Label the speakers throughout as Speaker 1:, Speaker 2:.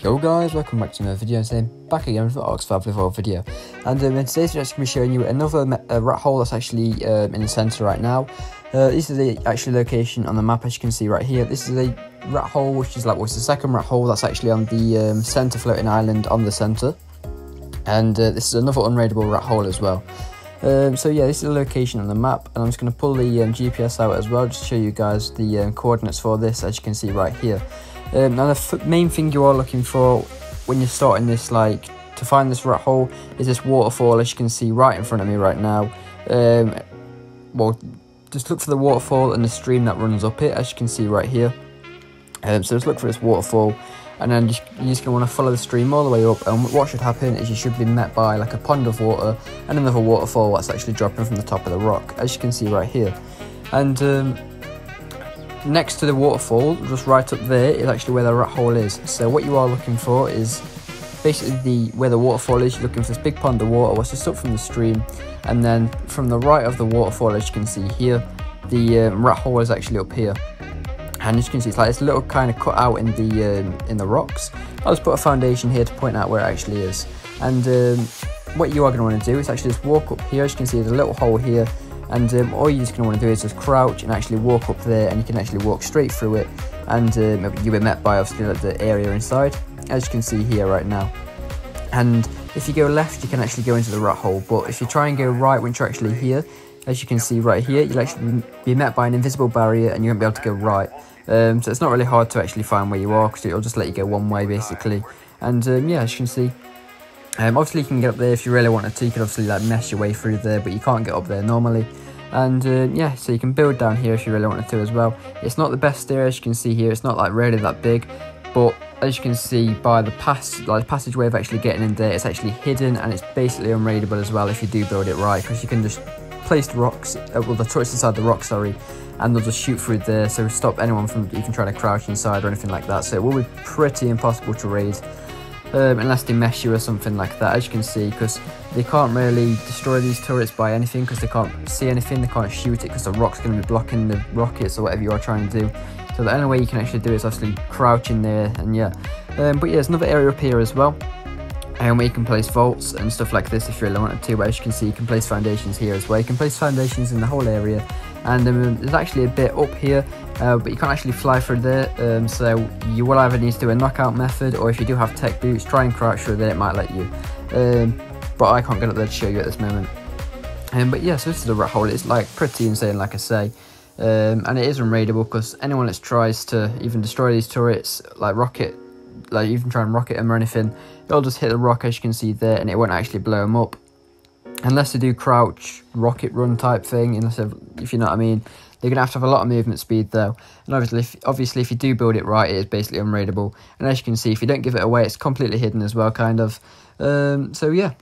Speaker 1: Yo guys, welcome back to another video. Today I'm back again with the Ark Survival video, and in today's video I'm going to be showing you another rat hole that's actually in the centre right now. This is the actual location on the map, as you can see right here. This is a rat hole which is the second rat hole that's actually on the centre floating island on the centre, and this is another unraidable rat hole as well. So yeah, this is the location on the map, and I'm just going to pull the GPS out as well just to show you guys the coordinates for this, as you can see right here. Now the main thing you are looking for when you're starting this, to find this rat hole, is this waterfall, as you can see right in front of me right now. Well, just look for the waterfall and the stream that runs up it, as you can see right here. So just look for this waterfall, and then you're just going to want to follow the stream all the way up, and what should happen is you should be met by like a pond of water and another waterfall that's actually dropping from the top of the rock, as you can see right here. And next to the waterfall, just right up there, is actually where the rat hole is. So what you are looking for is basically where the waterfall is. You're looking for this big pond of water what's just up from the stream, and then from the right of the waterfall, as you can see here, the rat hole is actually up here. And as you can see, it's like this little kind of cut out in the rocks. I'll just put a foundation here to point out where it actually is. And what you are going to want to do is actually just walk up here. As you can see, there's a little hole here. And all you're just going to want to do is just crouch and actually walk up there, and you can actually walk straight through it, and you'll be met by obviously the area inside, as you can see here right now. And if you go left, you can actually go into the rat hole, but if you try and go right once you're actually here, as you can see right here, you'll actually be met by an invisible barrier and you won't be able to go right. So it's not really hard to actually find where you are, because it'll just let you go one way basically. And yeah, as you can see, obviously you can get up there if you really wanted to. You can obviously mess your way through there, but you can't get up there normally. And yeah, so you can build down here if you really wanted to as well. It's not the best there, as you can see here. It's not really that big, but as you can see by the passageway of actually getting in there, it's actually hidden, and it's basically unraidable as well if you do build it right, because you can just place the rocks, well, the turrets inside the rock, sorry, and they'll just shoot through there, so stop anyone from even trying to crouch inside or anything like that. So it will be pretty impossible to raid. Unless they mess you or something like that, as you can see, because they can't really destroy these turrets by anything, because they can't see anything, they can't shoot it because the rock's going to be blocking the rockets or whatever you are trying to do. So the only way you can actually do it is obviously crouch in there, and yeah. But yeah, there's another area up here as well, where you can place vaults and stuff like this if you really wanted to. But as you can see, you can place foundations here as well. You can place foundations in the whole area, and there's actually a bit up here, but you can't actually fly through there, so you will either need to do a knockout method, or if you do have tech boots, try and crouch through there, it might let you. But I can't get up there to show you at this moment. But yeah, so this is a rat hole. It's pretty insane, like I say, and it is unraidable, because anyone that tries to even destroy these turrets, even try and rocket them or anything, they'll just hit the rock, as you can see there, and it won't actually blow them up. Unless they do crouch, rocket run type thing, if you know what I mean. They're going to have a lot of movement speed though. And obviously if you do build it right, it is basically unraidable. And as you can see, if you don't give it away, it's completely hidden as well, kind of. So yeah.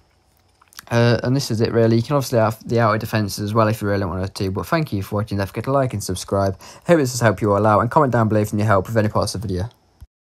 Speaker 1: And this is it really. You can obviously have the outer defences as well if you really wanted to. But thank you for watching. Don't forget to like and subscribe. Hope this has helped you all out. And comment down below if you need help with any parts of the video.